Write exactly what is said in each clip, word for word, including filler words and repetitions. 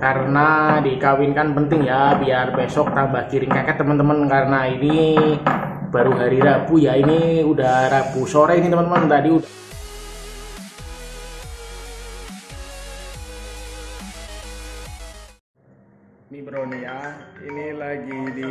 karena dikawinkan penting ya, biar besok tambah kiring keket teman-teman. Karena ini baru hari Rabu ya, ini udah Rabu sore ini teman-teman. Tadi udah ini bro nih ya, ini lagi di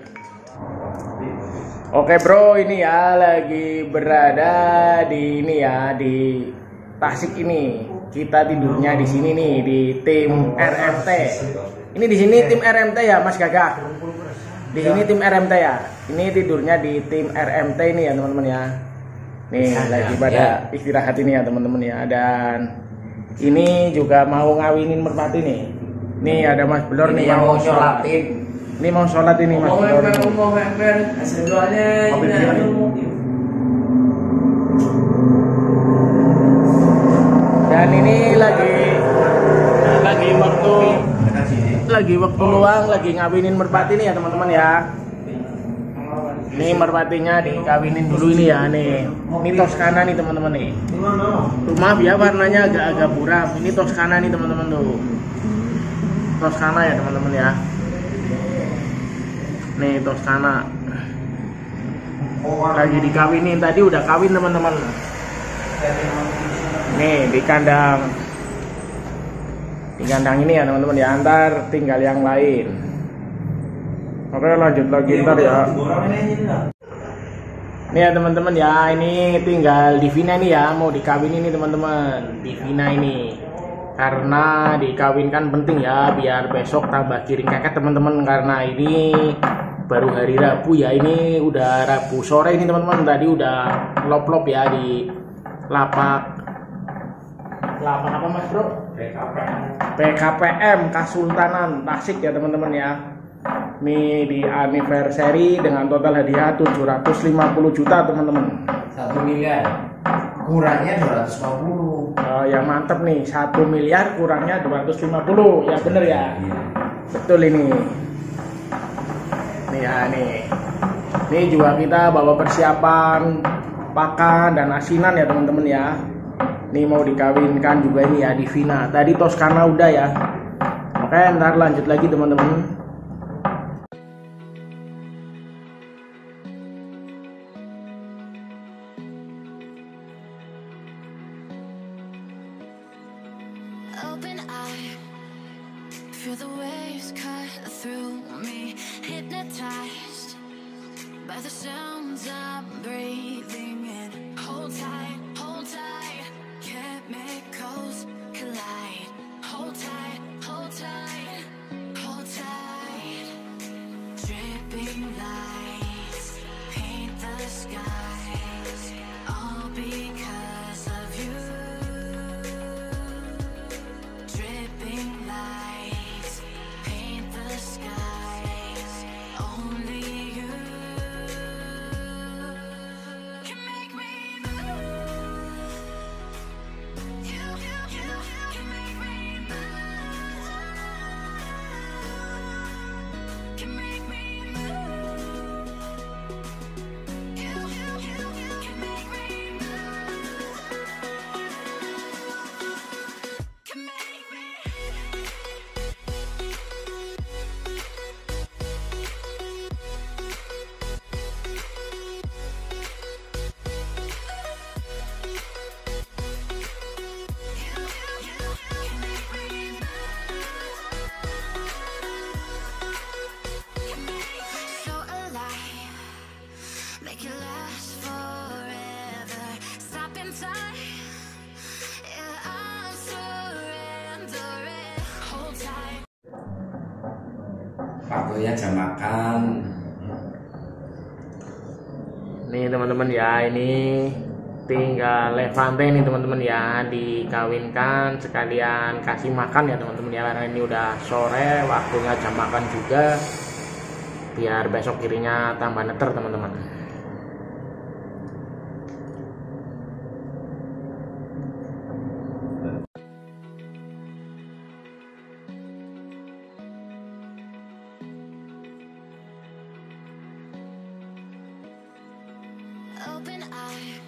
Oke bro, ini ya lagi berada di ini ya di Tasik ini. Kita tidurnya di sini nih di tim R M T. Ini di sini tim R M T ya Mas Gagak. Di sini tim R M T ya. Ini tidurnya di tim R M T ini ya teman-teman ya. Nih lagi pada istirahat ini ya teman-teman ya. Dan ini juga mau ngawinin merpati nih. Nih ada Mas Blor nih yang mau sholatin. Ini mau sholat ini Mas Blor. Dan ini lagi lagi waktu lagi waktu luang, lagi ngawinin merpati nih ya teman-teman ya. Ini merpatinya dikawinin dulu ini ya nih. Ini Toscana nih teman-teman nih. Maaf ya warnanya agak-agak buram. Ini Toscana nih teman-teman tuh. Toscana ya teman-teman ya. Nih Toscana. Lagi dikawinin, tadi udah kawin teman-teman. Nih di kandang di kandang ini ya teman-teman ya, antar tinggal yang lain. Oke lanjut lagi ntar ya. Nih ya teman-teman ya, ini tinggal Divina nih ya, mau dikawin ini teman-teman. Divina ini karena dikawinkan penting ya, biar besok tambah kiring keket teman-teman. Karena ini baru hari Rabu ya, ini udah Rabu sore ini teman-teman. Tadi udah lop-lop ya di lapak lapak apa Mas Bro? P K P M Kasultanan Tasik ya teman-teman ya. Ini di anniversary dengan total hadiah tujuh ratus lima puluh juta teman-teman. Satu miliar kurangnya dua ratus lima puluh. Oh, ya mantep nih, satu miliar kurangnya dua ratus lima puluh. Ya bener ya. Iya. Betul ini. Nih ya nih. Ini juga kita bawa persiapan pakan dan asinan ya teman-teman ya. Ini mau dikawinkan juga ini ya Divina. Tadi Toscana udah ya. Oke, ntar lanjut lagi teman-teman. Open eye, feel the waves cut through me, hypnotized by the sounds I'm breathing in. Hold tight, hold tight, chemicals collide. Hold tight, hold tight, hold tight. Dripping lights paint the skies, all because of you. Dripping lights paint the skies, only you can make me move. You, you, you can make me move. Can make me move. You, you, you can make me move. Can make me. So alive, make it last forever. Stop in time, yeah, I'm surrendering. Hold tight. Waktunya jam makan. Nih teman-teman ya, ini tinggal Levante nih teman-teman ya, dikawinkan sekalian kasih makan ya teman-teman ya. Karena ini udah sore, waktunya jam makan juga, biar besok kirinya tambah neter teman-teman. Open eye,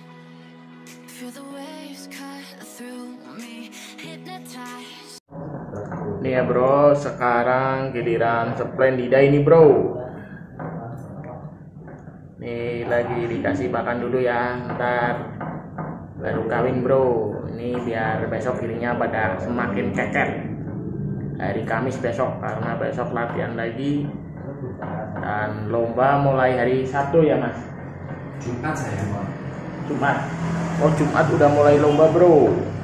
feel the waves cut through me, hypnotized. Nih ya bro, sekarang giliran Splendida ini bro. Nih lagi dikasih pakan dulu ya, ntar baru kawin bro. Ini biar besok giringnya pada semakin keket. Hari Kamis besok, karena besok latihan lagi. Dan lomba mulai hari Sabtu ya mas? Jumat saya, Pak. Jumat. Oh Jumat udah mulai lomba bro.